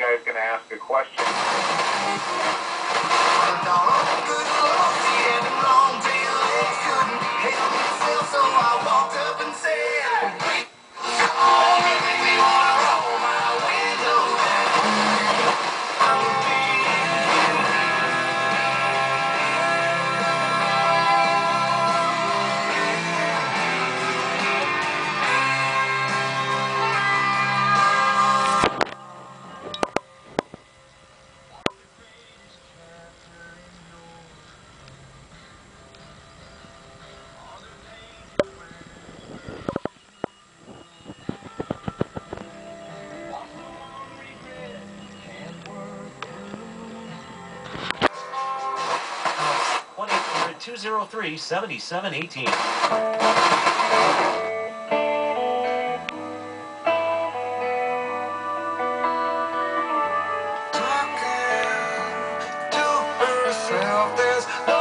guy's going to ask a question. So I walked up and said, make me wanna roll my window down. (1-800-203-7718). Talking to herself, there's